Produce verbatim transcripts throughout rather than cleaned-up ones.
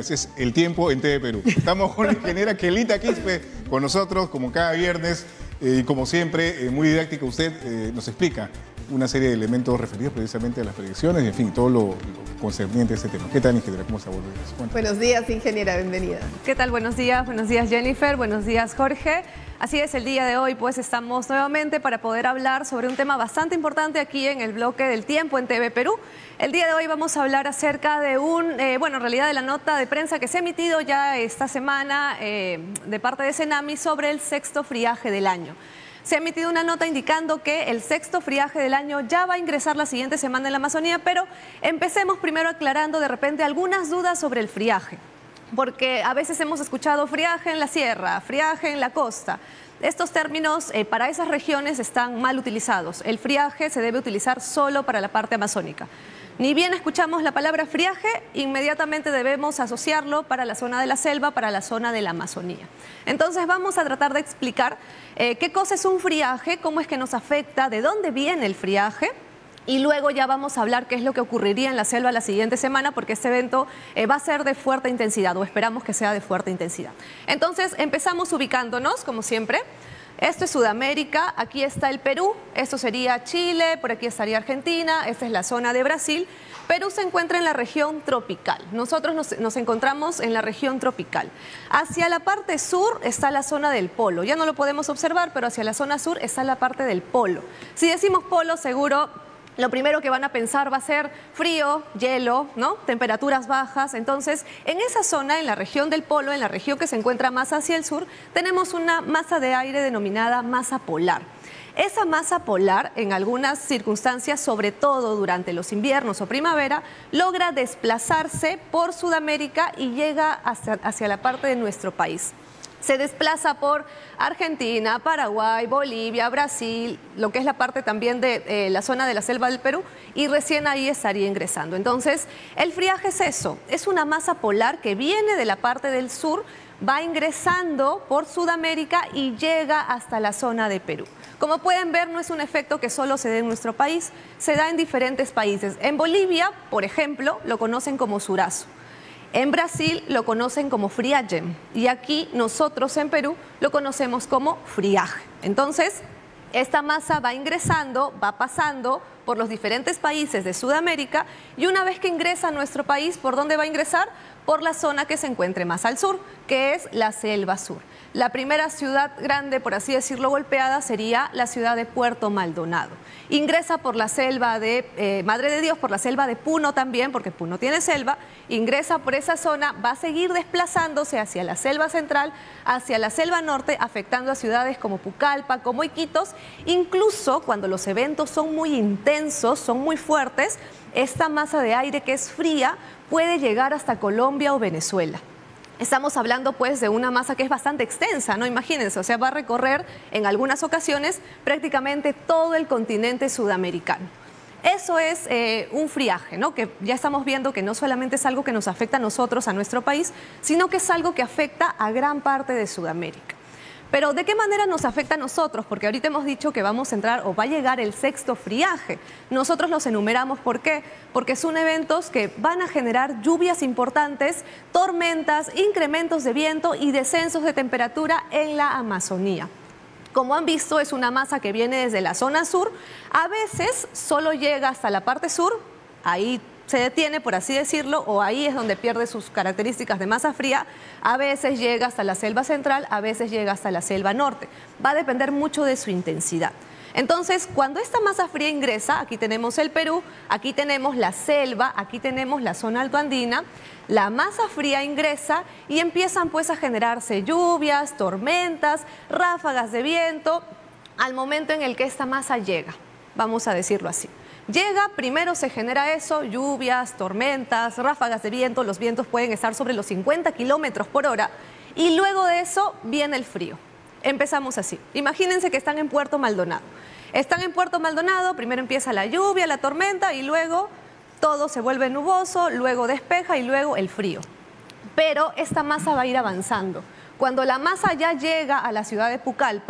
viernes, es El Tiempo en T V Perú. Estamos con la ingeniera Kelita Quispe con nosotros, como cada viernes, eh, y como siempre, eh, muy didáctica, usted eh, nos explica una serie de elementos referidos precisamente a las predicciones y, en fin, todo lo, lo concerniente a este tema. ¿Qué tal, ingeniera? ¿Cómo está? Buenos días, ingeniera, bienvenida. ¿Qué tal? Buenos días, buenos días, Jennifer, buenos días, Jorge. Así es, el día de hoy pues estamos nuevamente para poder hablar sobre un tema bastante importante aquí en el bloque del Tiempo en T V Perú. El día de hoy vamos a hablar acerca de un, eh, bueno, en realidad de la nota de prensa que se ha emitido ya esta semana eh, de parte de Cenami sobre el sexto friaje del año. Se ha emitido una nota indicando que el sexto friaje del año ya va a ingresar la siguiente semana en la Amazonía, pero empecemos primero aclarando de repente algunas dudas sobre el friaje. Porque a veces hemos escuchado friaje en la sierra, friaje en la costa. Estos términos eh, para esas regiones están mal utilizados. El friaje se debe utilizar solo para la parte amazónica. Ni bien escuchamos la palabra friaje, inmediatamente debemos asociarlo para la zona de la selva, para la zona de la Amazonía. Entonces vamos a tratar de explicar eh, qué cosa es un friaje, cómo es que nos afecta, de dónde viene el friaje. Y luego ya vamos a hablar qué es lo que ocurriría en la selva la siguiente semana, porque este evento eh, va a ser de fuerte intensidad, o esperamos que sea de fuerte intensidad. Entonces empezamos ubicándonos, como siempre. Esto es Sudamérica, aquí está el Perú, esto sería Chile, por aquí estaría Argentina, esta es la zona de Brasil. Perú se encuentra en la región tropical, nosotros nos, nos encontramos en la región tropical. Hacia la parte sur está la zona del polo, ya no lo podemos observar, pero hacia la zona sur está la parte del polo. Si decimos polo, seguro lo primero que van a pensar va a ser frío, hielo, ¿no? Temperaturas bajas. Entonces, en esa zona, en la región del polo, en la región que se encuentra más hacia el sur, tenemos una masa de aire denominada masa polar. Esa masa polar, en algunas circunstancias, sobre todo durante los inviernos o primavera, logra desplazarse por Sudamérica y llega hacia, hacia la parte de nuestro país. Se desplaza por Argentina, Paraguay, Bolivia, Brasil, lo que es la parte también de eh, la zona de la selva del Perú, y recién ahí estaría ingresando. Entonces, el friaje es eso, es una masa polar que viene de la parte del sur, va ingresando por Sudamérica y llega hasta la zona de Perú. Como pueden ver, no es un efecto que solo se dé en nuestro país, se da en diferentes países. En Bolivia, por ejemplo, lo conocen como surazo. En Brasil lo conocen como friagem y aquí nosotros en Perú lo conocemos como friaje. Entonces, esta masa va ingresando, va pasando por los diferentes países de Sudamérica y una vez que ingresa a nuestro país, ¿por dónde va a ingresar? Por la zona que se encuentre más al sur, que es la selva sur. La primera ciudad grande, por así decirlo, golpeada sería la ciudad de Puerto Maldonado. Ingresa por la selva de eh, Madre de Dios, por la selva de Puno también, porque Puno tiene selva, ingresa por esa zona, va a seguir desplazándose hacia la selva central, hacia la selva norte, afectando a ciudades como Pucallpa, como Iquitos. Incluso cuando los eventos son muy intensos, son muy fuertes, esta masa de aire que es fría puede llegar hasta Colombia o Venezuela. Estamos hablando pues de una masa que es bastante extensa, ¿no? Imagínense, o sea, va a recorrer en algunas ocasiones prácticamente todo el continente sudamericano. Eso es eh, un friaje, ¿no? Que ya estamos viendo que no solamente es algo que nos afecta a nosotros, a nuestro país, sino que es algo que afecta a gran parte de Sudamérica. Pero ¿de qué manera nos afecta a nosotros? Porque ahorita hemos dicho que vamos a entrar o va a llegar el sexto friaje. Nosotros los enumeramos, ¿por qué? Porque son eventos que van a generar lluvias importantes, tormentas, incrementos de viento y descensos de temperatura en la Amazonía. Como han visto, es una masa que viene desde la zona sur. A veces solo llega hasta la parte sur, ahí se detiene, por así decirlo, o ahí es donde pierde sus características de masa fría. A veces llega hasta la selva central, a veces llega hasta la selva norte. Va a depender mucho de su intensidad. Entonces, cuando esta masa fría ingresa, aquí tenemos el Perú, aquí tenemos la selva, aquí tenemos la zona altoandina, la masa fría ingresa y empiezan pues a generarse lluvias, tormentas, ráfagas de viento, al momento en el que esta masa llega, vamos a decirlo así. Llega, primero se genera eso, lluvias, tormentas, ráfagas de viento, los vientos pueden estar sobre los cincuenta kilómetros por hora y luego de eso viene el frío. Empezamos así. Imagínense que están en Puerto Maldonado. Están en Puerto Maldonado, primero empieza la lluvia, la tormenta y luego todo se vuelve nuboso, luego despeja y luego el frío. Pero esta masa va a ir avanzando. Cuando la masa ya llega a la ciudad de Pucallpa,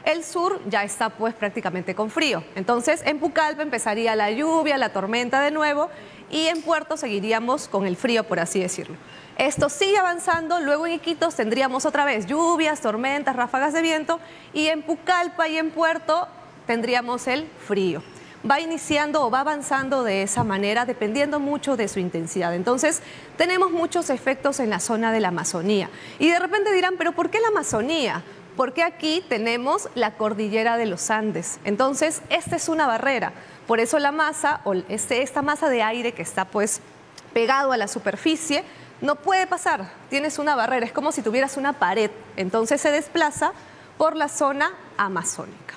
el sur ya está pues prácticamente con frío. Entonces en Pucallpa empezaría la lluvia, la tormenta de nuevo, y en Puerto seguiríamos con el frío, por así decirlo. Esto sigue avanzando, luego en Iquitos tendríamos otra vez lluvias, tormentas, ráfagas de viento, y en Pucallpa y en Puerto tendríamos el frío. Va iniciando o va avanzando de esa manera dependiendo mucho de su intensidad. Entonces tenemos muchos efectos en la zona de la Amazonía. Y de repente dirán, ¿pero por qué la Amazonía? Porque aquí tenemos la cordillera de los Andes. Entonces esta es una barrera. Por eso la masa, o este, esta masa de aire que está pues pegado a la superficie, no puede pasar. Tienes una barrera, es como si tuvieras una pared. Entonces se desplaza por la zona amazónica.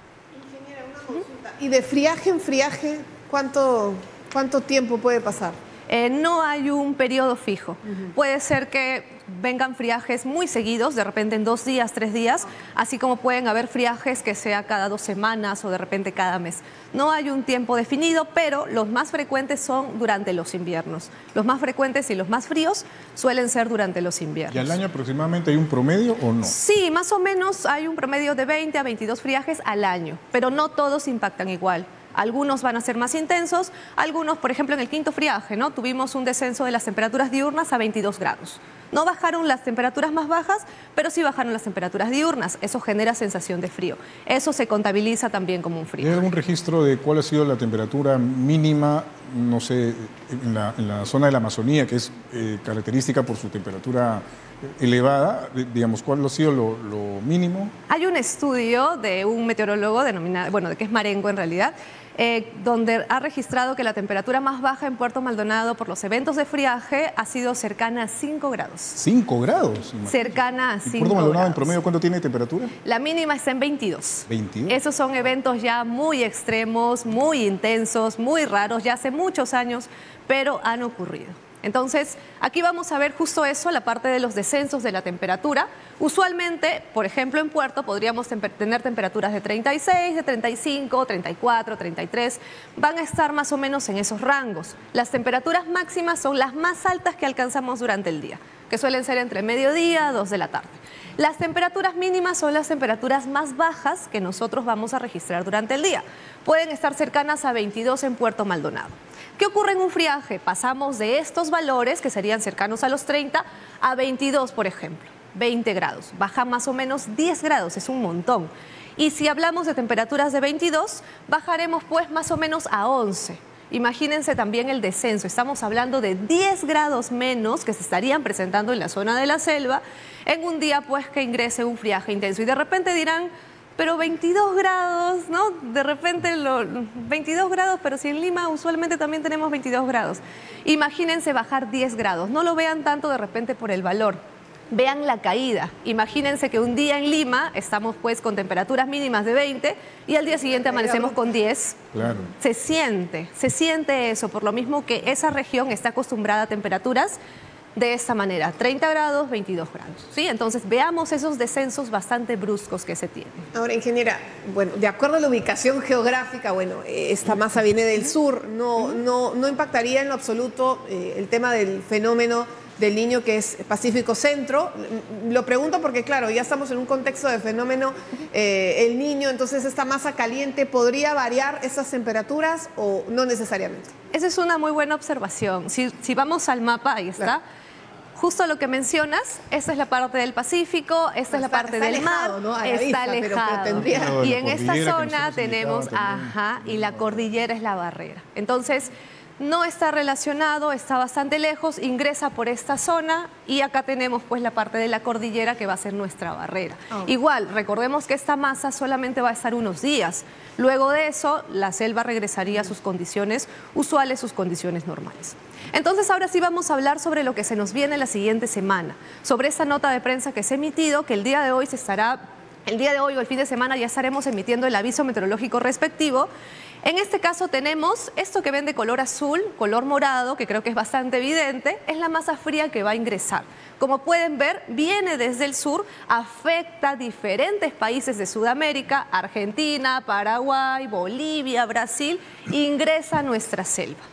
¿Y de friaje en friaje cuánto, cuánto tiempo puede pasar? Eh, no hay un periodo fijo. Uh-huh. Puede ser que vengan friajes muy seguidos, de repente en dos días, tres días, así como pueden haber friajes que sea cada dos semanas o de repente cada mes. No hay un tiempo definido, pero los más frecuentes son durante los inviernos. Los más frecuentes y los más fríos suelen ser durante los inviernos. ¿Y al año aproximadamente hay un promedio o no? Sí, más o menos hay un promedio de veinte a veintidós friajes al año, pero no todos impactan igual. Algunos van a ser más intensos, algunos, por ejemplo, en el quinto friaje, ¿no? Tuvimos un descenso de las temperaturas diurnas a veintidós grados. No bajaron las temperaturas más bajas, pero sí bajaron las temperaturas diurnas. Eso genera sensación de frío. Eso se contabiliza también como un frío. ¿Hay algún registro de cuál ha sido la temperatura mínima, no sé, en la, en la zona de la Amazonía, que es eh, característica por su temperatura elevada? Digamos, ¿cuál ha sido lo, lo mínimo? Hay un estudio de un meteorólogo denominado, bueno, de que es Marengo en realidad, Eh, donde ha registrado que la temperatura más baja en Puerto Maldonado por los eventos de friaje ha sido cercana a cinco grados. ¿cinco grados? Imagínate. Cercana a cinco grados. ¿Puerto Maldonado en promedio cuánto tiene temperatura? La mínima está en veintidós. ¿veintidós? Esos son eventos ya muy extremos, muy intensos, muy raros, ya hace muchos años, pero han ocurrido. Entonces, aquí vamos a ver justo eso, la parte de los descensos de la temperatura. Usualmente, por ejemplo, en Puerto podríamos temper- tener temperaturas de treinta y seis, de treinta y cinco, treinta y cuatro, treinta y tres. Van a estar más o menos en esos rangos. Las temperaturas máximas son las más altas que alcanzamos durante el día, que suelen ser entre mediodía y dos de la tarde. Las temperaturas mínimas son las temperaturas más bajas que nosotros vamos a registrar durante el día. Pueden estar cercanas a veintidós en Puerto Maldonado. ¿Qué ocurre en un friaje? Pasamos de estos valores, que serían cercanos a los treinta, a veintidós, por ejemplo, veinte grados. Baja más o menos diez grados, es un montón. Y si hablamos de temperaturas de veintidós, bajaremos pues más o menos a once. Imagínense también el descenso. Estamos hablando de diez grados menos que se estarían presentando en la zona de la selva en un día pues que ingrese un friaje intenso. Y de repente dirán, pero veintidós grados, ¿no? De repente lo, veintidós grados, pero si en Lima usualmente también tenemos veintidós grados. Imagínense bajar diez grados. No lo vean tanto de repente por el valor. Vean la caída. Imagínense que un día en Lima estamos pues con temperaturas mínimas de veinte y al día siguiente amanecemos con diez. Claro. Se siente, se siente eso, por lo mismo que esa región está acostumbrada a temperaturas de esta manera, treinta grados, veintidós grados. ¿Sí? Entonces veamos esos descensos bastante bruscos que se tienen. Ahora, ingeniera, bueno, de acuerdo a la ubicación geográfica, bueno, esta masa viene del sur, no, no, no impactaría en lo absoluto eh, el tema del fenómeno del Niño, que es Pacífico Centro. Lo pregunto porque, claro, ya estamos en un contexto de fenómeno eh, El Niño, entonces esta masa caliente, ¿podría variar esas temperaturas o no necesariamente? Esa es una muy buena observación. Si, si vamos al mapa, ahí está. Claro. Justo lo que mencionas, esta es la parte del Pacífico, esta está, es la parte está del alejado, mar, ¿no? está vista, alejado. Pero, pero tendría... Y en esta zona tenemos, ajá, y la cordillera es la barrera. Entonces, no está relacionado, está bastante lejos, ingresa por esta zona y acá tenemos pues la parte de la cordillera que va a ser nuestra barrera. Oh. Igual, recordemos que esta masa solamente va a estar unos días. Luego de eso, la selva regresaría a sus condiciones usuales, sus condiciones normales. Entonces, ahora sí vamos a hablar sobre lo que se nos viene la siguiente semana, sobre esta nota de prensa que se ha emitido, que el día de hoy se estará, el día de hoy o el fin de semana ya estaremos emitiendo el aviso meteorológico respectivo. En este caso tenemos esto que ven de color azul, color morado, que creo que es bastante evidente, es la masa fría que va a ingresar. Como pueden ver, viene desde el sur, afecta a diferentes países de Sudamérica, Argentina, Paraguay, Bolivia, Brasil, ingresa a nuestra selva.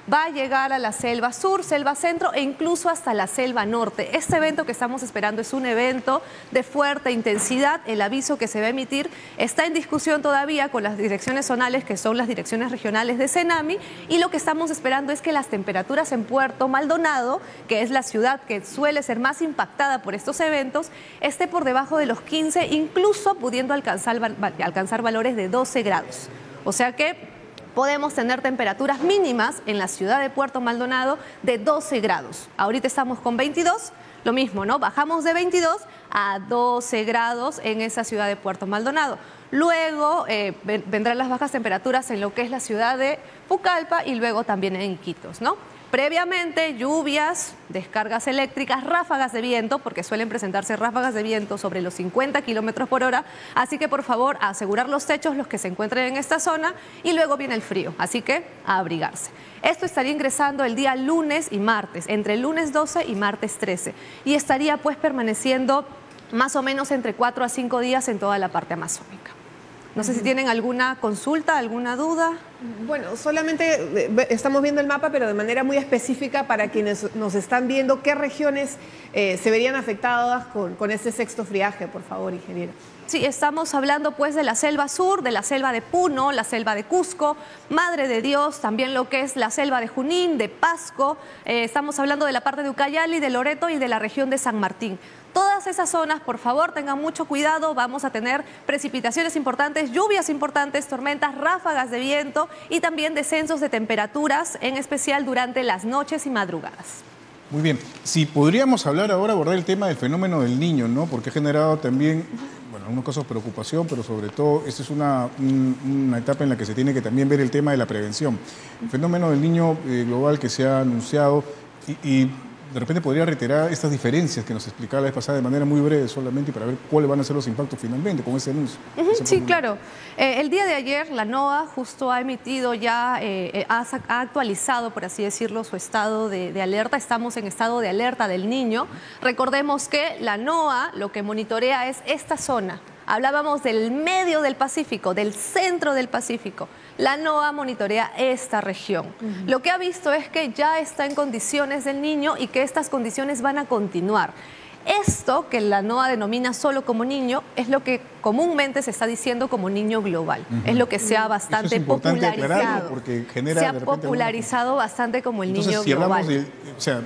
va a llegar a la selva sur, selva centro e incluso hasta la selva norte. Este evento que estamos esperando es un evento de fuerte intensidad. El aviso que se va a emitir está en discusión todavía con las direcciones zonales, que son las direcciones regionales de Senami, y lo que estamos esperando es que las temperaturas en Puerto Maldonado, que es la ciudad que suele ser más impactada por estos eventos, esté por debajo de los quince, incluso pudiendo alcanzar, alcanzar valores de doce grados. O sea que podemos tener temperaturas mínimas en la ciudad de Puerto Maldonado de doce grados. Ahorita estamos con veintidós, lo mismo, ¿no? Bajamos de veintidós a doce grados en esa ciudad de Puerto Maldonado. Luego eh, vendrán las bajas temperaturas en lo que es la ciudad de Pucallpa y luego también en Iquitos, ¿no? Previamente, lluvias, descargas eléctricas, ráfagas de viento, porque suelen presentarse ráfagas de viento sobre los cincuenta kilómetros por hora. Así que, por favor, a asegurar los techos, los que se encuentren en esta zona, y luego viene el frío. Así que, a abrigarse. Esto estaría ingresando el día lunes y martes, entre el lunes doce y martes trece. Y estaría, pues, permaneciendo más o menos entre cuatro a cinco días en toda la parte amazónica. No sé si tienen alguna consulta, alguna duda. Bueno, solamente estamos viendo el mapa, pero de manera muy específica para quienes nos están viendo, ¿qué regiones eh, se verían afectadas con, con este sexto friaje, por favor, ingeniero? Sí, estamos hablando pues de la selva sur, de la selva de Puno, la selva de Cusco, Madre de Dios, también lo que es la selva de Junín, de Pasco, eh, estamos hablando de la parte de Ucayali, de Loreto y de la región de San Martín. Todas esas zonas, por favor, tengan mucho cuidado, vamos a tener precipitaciones importantes, lluvias importantes, tormentas, ráfagas de viento y también descensos de temperaturas, en especial durante las noches y madrugadas. Muy bien, si podríamos hablar ahora, abordar el tema del fenómeno del niño, ¿no? Porque ha generado también, bueno, en algunos casos preocupación, pero sobre todo esta es una, un, una etapa en la que se tiene que también ver el tema de la prevención. El fenómeno del niño eh, global que se ha anunciado y, y de repente podría reiterar estas diferencias que nos explicaba la vez pasada de manera muy breve solamente y para ver cuáles van a ser los impactos finalmente con ese anuncio. Uh-huh, sí, claro. Eh, el día de ayer la NOAA justo ha emitido ya, eh, ha, ha actualizado, por así decirlo, su estado de, de alerta. Estamos en estado de alerta del niño. Recordemos que la NOAA lo que monitorea es esta zona. Hablábamos del medio del Pacífico, del centro del Pacífico. La NOAA monitorea esta región. Uh-huh. Lo que ha visto es que ya está en condiciones del niño y que estas condiciones van a continuar. Esto, que la NOAA denomina solo como niño, es lo que comúnmente se está diciendo como niño global. Uh-huh. Es lo que se ha bastante es popularizado. Porque genera se ha popularizado alguna... bastante como el Entonces, niño si global. De, o sea,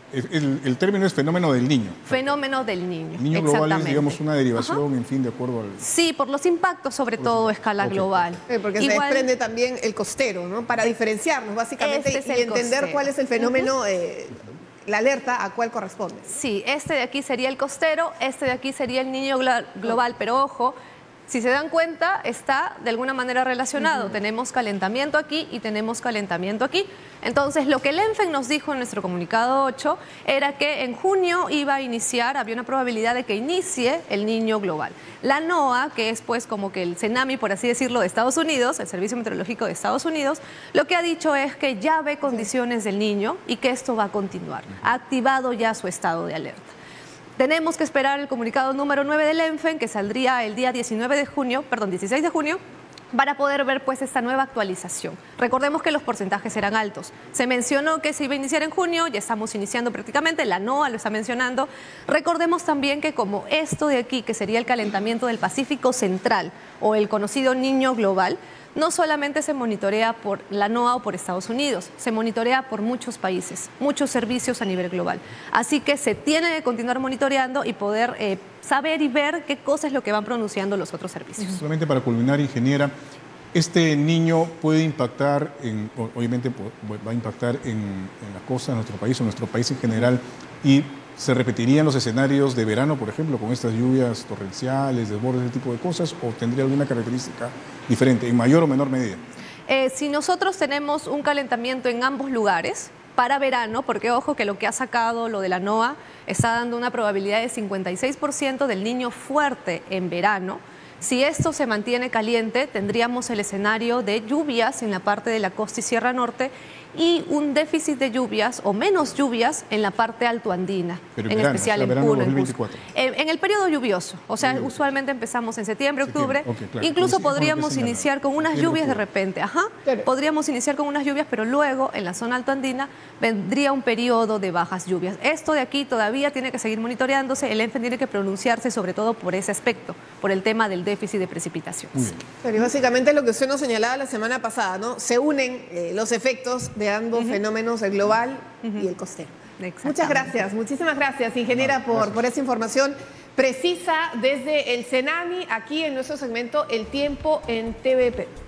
El, el término es fenómeno del niño. Fenómeno del niño. El niño global es, digamos, una derivación, uh-huh. en fin, de acuerdo al... Sí, por los impactos, sobre todo, a escala okay. global. Sí, porque Igual, se desprende también el costero, ¿no? Para diferenciarnos, básicamente, este y entender costero. cuál es el fenómeno, uh-huh. eh, la alerta a cuál corresponde. Sí, este de aquí sería el costero, este de aquí sería el niño global, pero ojo, si se dan cuenta, está de alguna manera relacionado. Uh-huh. Tenemos calentamiento aquí y tenemos calentamiento aquí. Entonces, lo que el ENFEN nos dijo en nuestro comunicado ocho era que en junio iba a iniciar, había una probabilidad de que inicie el niño global. La NOAA, que es pues como que el Senami, por así decirlo, de Estados Unidos, el Servicio Meteorológico de Estados Unidos, lo que ha dicho es que ya ve condiciones del niño y que esto va a continuar. Ha activado ya su estado de alerta. Tenemos que esperar el comunicado número nueve del ENFEN, que saldría el día diecinueve de junio, perdón, dieciséis de junio, para poder ver pues esta nueva actualización. Recordemos que los porcentajes eran altos. Se mencionó que se iba a iniciar en junio, ya estamos iniciando prácticamente, la NOAA lo está mencionando. Recordemos también que como esto de aquí, que sería el calentamiento del Pacífico Central o el conocido niño global, no solamente se monitorea por la NOAA o por Estados Unidos, se monitorea por muchos países, muchos servicios a nivel global. Así que se tiene que continuar monitoreando y poder eh, saber y ver qué cosa es lo que van pronunciando los otros servicios. Solamente para culminar, ingeniera, este niño puede impactar, en, obviamente va a impactar en, en la costa de nuestro país o nuestro país en general, y ¿se repetirían los escenarios de verano, por ejemplo, con estas lluvias torrenciales, desbordes, ese tipo de cosas, o tendría alguna característica diferente, en mayor o menor medida? Eh, si nosotros tenemos un calentamiento en ambos lugares, para verano, porque ojo que lo que ha sacado lo de la NOAA está dando una probabilidad de cincuenta y seis por ciento del niño fuerte en verano. Si esto se mantiene caliente, tendríamos el escenario de lluvias en la parte de la costa y Sierra Norte y un déficit de lluvias o menos lluvias en la parte altoandina, Pero en verano, especial o sea, en verano Puno. dos mil veinticuatro. En, en el periodo lluvioso, o sea, Lluvioso. usualmente empezamos en septiembre, octubre, Septiembre, ok, claro. incluso Coincide con lo que podríamos señalaba. iniciar con unas Septiembre, lluvias de octubre. repente, ajá, Claro. podríamos iniciar con unas lluvias, pero luego en la zona altoandina vendría un periodo de bajas lluvias. Esto de aquí todavía tiene que seguir monitoreándose, el ENFE tiene que pronunciarse sobre todo por ese aspecto, por el tema del déficit de precipitaciones. Muy bien. Pero y básicamente lo que usted nos señalaba la semana pasada, ¿no? Se unen eh, los efectos de ambos fenómenos, el global y el costero. Exactamente. Muchas gracias, muchísimas gracias, ingeniera, por, por esa información precisa desde el Senami, aquí en nuestro segmento El Tiempo en T V P.